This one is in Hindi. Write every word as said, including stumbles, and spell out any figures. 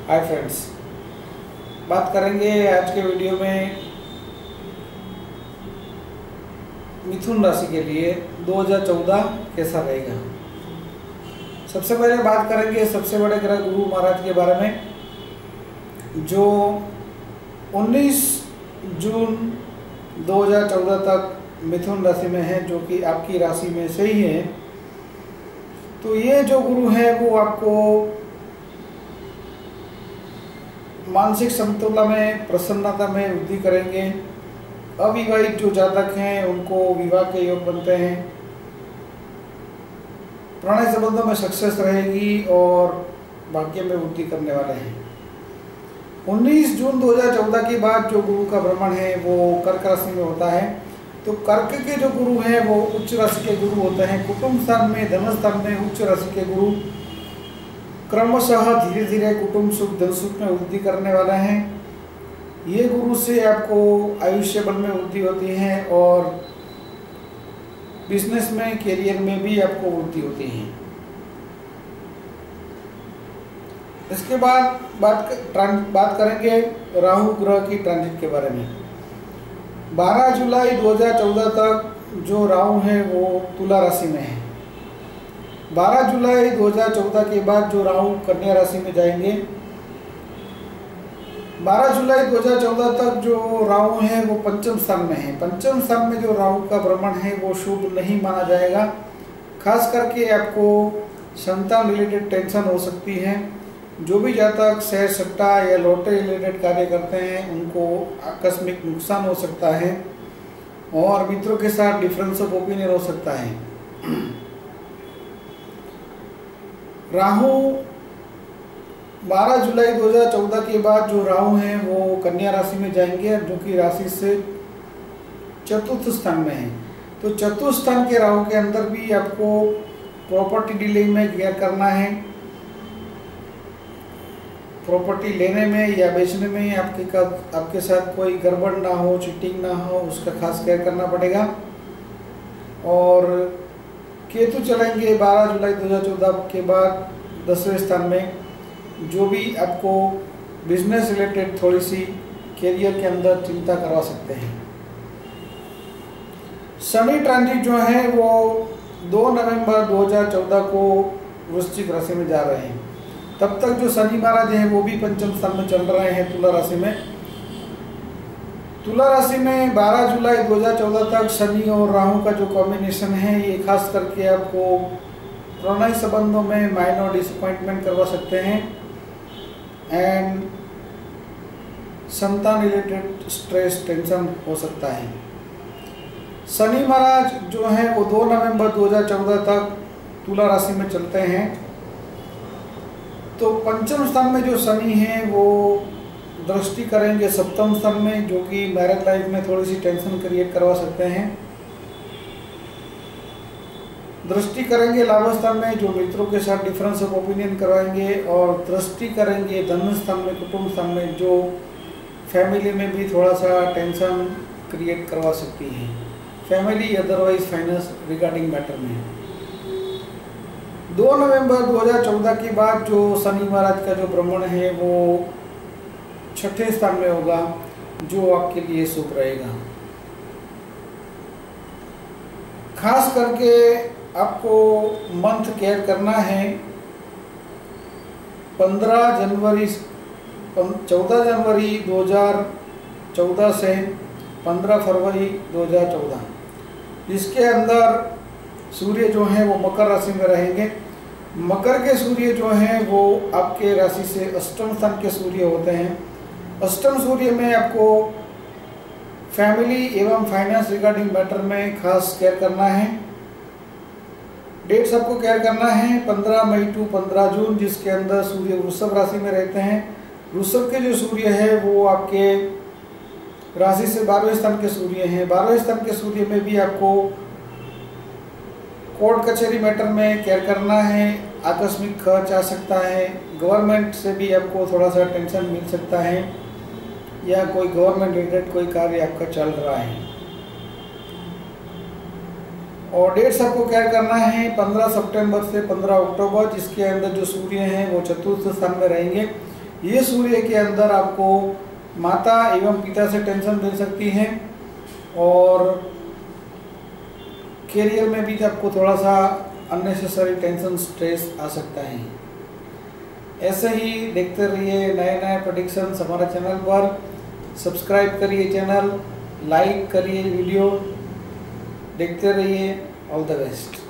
हाय फ्रेंड्स, बात करेंगे आज के वीडियो में मिथुन राशि के लिए दो हज़ार चौदह कैसा रहेगा। सबसे पहले बात करेंगे सबसे बड़े ग्रह गुरु महाराज के बारे में, जो उन्नीस जून दो हज़ार चौदह तक मिथुन राशि में है, जो कि आपकी राशि में से ही है। तो ये जो गुरु है वो आपको मानसिक संतुलन में, प्रसन्नता में वृद्धि करेंगे। अविवाहित जो जातक हैं उनको विवाह के योग बनते हैं। प्रणय संबंधों में सक्सेस रहेगी और भाग्य में वृद्धि करने वाले हैं। उन्नीस जून दो हज़ार चौदह के बाद जो गुरु का भ्रमण है वो कर्क राशि में होता है। तो कर्क के जो गुरु हैं वो उच्च राशि के गुरु होते हैं। कुटुंब स्थान में, धन स्थान में उच्च राशि के गुरु क्रमशः धीरे धीरे कुटुंब सुख, धन सुख में वृद्धि करने वाले हैं। ये गुरु से आपको आयुष्य बल में वृद्धि होती है और बिजनेस में, कैरियर में भी आपको वृद्धि होती है। इसके बाद बात बात करेंगे राहु ग्रह की ट्रांजिट के बारे में। बारह जुलाई दो हज़ार चौदह तक जो राहु है वो तुला राशि में है। बारह जुलाई दो हज़ार चौदह के बाद जो राहु कन्या राशि में जाएंगे। बारह जुलाई दो हज़ार चौदह तक जो राहु है वो पंचम स्थान में है। पंचम स्थान में जो राहु का भ्रमण है वो शुभ नहीं माना जाएगा। खास करके आपको संतान रिलेटेड टेंशन हो सकती है। जो भी जातक शेयर सट्टा या लॉटरी रिलेटेड कार्य करते हैं उनको आकस्मिक नुकसान हो सकता है और मित्रों के साथ डिफरेंस ऑफ ओपिनियन हो सकता है। राहु बारह जुलाई दो हज़ार चौदह के बाद जो राहु हैं वो कन्या राशि में जाएंगे, जो कि राशि से चतुर्थ स्थान में है। तो चतुर्थ स्थान के राहु के अंदर भी आपको प्रॉपर्टी डीलिंग में केयर करना है। प्रॉपर्टी लेने में या बेचने में आपके का आपके साथ कोई गड़बड़ ना हो, चीटिंग ना हो, उसका खास केयर करना पड़ेगा। और केतु चलेंगे बारह जुलाई दो हज़ार चौदह के बाद दसवें स्थान में, जो भी आपको बिजनेस रिलेटेड थोड़ी सी कैरियर के अंदर चिंता करवा सकते हैं। शनि ट्रांजिट जो है वो दो नवंबर दो हज़ार चौदह को वृश्चिक राशि में जा रहे हैं। तब तक जो शनि महाराज हैं वो भी पंचम स्थान में चल रहे हैं तुला राशि में। तुला राशि में बारह जुलाई दो हज़ार चौदह तक शनि और राहु का जो कॉम्बिनेशन है ये खास करके आपको प्रणय संबंधों में माइनर डिसअपॉइंटमेंट करवा सकते हैं एंड संतान रिलेटेड स्ट्रेस, टेंशन हो सकता है। शनि महाराज जो है वो दो नवंबर दो हज़ार चौदह तक तुला राशि में चलते हैं। तो पंचम स्थान में जो शनि हैं वो दृष्टि करेंगे सप्तम स्थान में, जो कि मैरिज लाइफ में थोड़ी सी टेंशन क्रिएट करवा सकते हैं। दृष्टि करेंगे लाभ स्थान में, जो मित्रों के साथ डिफरेंस ऑफ ओपिनियन करवाएंगे। और दृष्टि करेंगे धन स्थान में, कुटुंब स्थान में, जो फैमिली में भी थोड़ा सा टेंशन क्रिएट करवा सकती है। Family otherwise finance regarding matter में दो नवंबर दो हज़ार चौदह के बाद जो शनि महाराज का जो भ्रमण है वो छठे स्थान में होगा, जो आपके लिए शुभ रहेगा। खास करके आपको मंथ केयर करना है। पंद्रह जनवरी चौदह जनवरी दो हज़ार चौदह से पंद्रह फरवरी दो हज़ार चौदह, जिसके अंदर सूर्य जो हैं वो मकर राशि में रहेंगे। मकर के सूर्य जो हैं वो आपके राशि से अष्टम स्थान के सूर्य होते हैं। अष्टम सूर्य में आपको फैमिली एवं फाइनेंस रिगार्डिंग मैटर में खास केयर करना है। डेट्स आपको केयर करना है पंद्रह मई टू पंद्रह जून, जिसके अंदर सूर्य वृषभ राशि में रहते हैं। वृषभ के जो सूर्य है वो आपके राशि से बारहवें स्थान के सूर्य हैं। बारहवें स्थान के सूर्य में भी आपको कोर्ट कचहरी मैटर में केयर करना है। आकस्मिक खर्च आ सकता है। गवर्नमेंट से भी आपको थोड़ा सा टेंशन मिल सकता है या कोई गवर्नमेंट रिलेटेड कोई कार्य आपका चल रहा है। और डेट्स आपको क्या करना है पंद्रह सितंबर से पंद्रह अक्टूबर, जिसके अंदर जो सूर्य हैं वो चतुर्थ स्थान में रहेंगे। ये सूर्य के अंदर आपको माता एवं पिता से टेंशन दे सकती हैं और कैरियर में भी आपको थोड़ा सा अननेसेसरी टेंशन स्ट्रेस आ सकता है। ऐसे ही देखते रहिए नए नए प्रेडिक्शंस हमारे चैनल पर। सब्सक्राइब करिए चैनल, लाइक करिए वीडियो, देखते रहिए। All the best.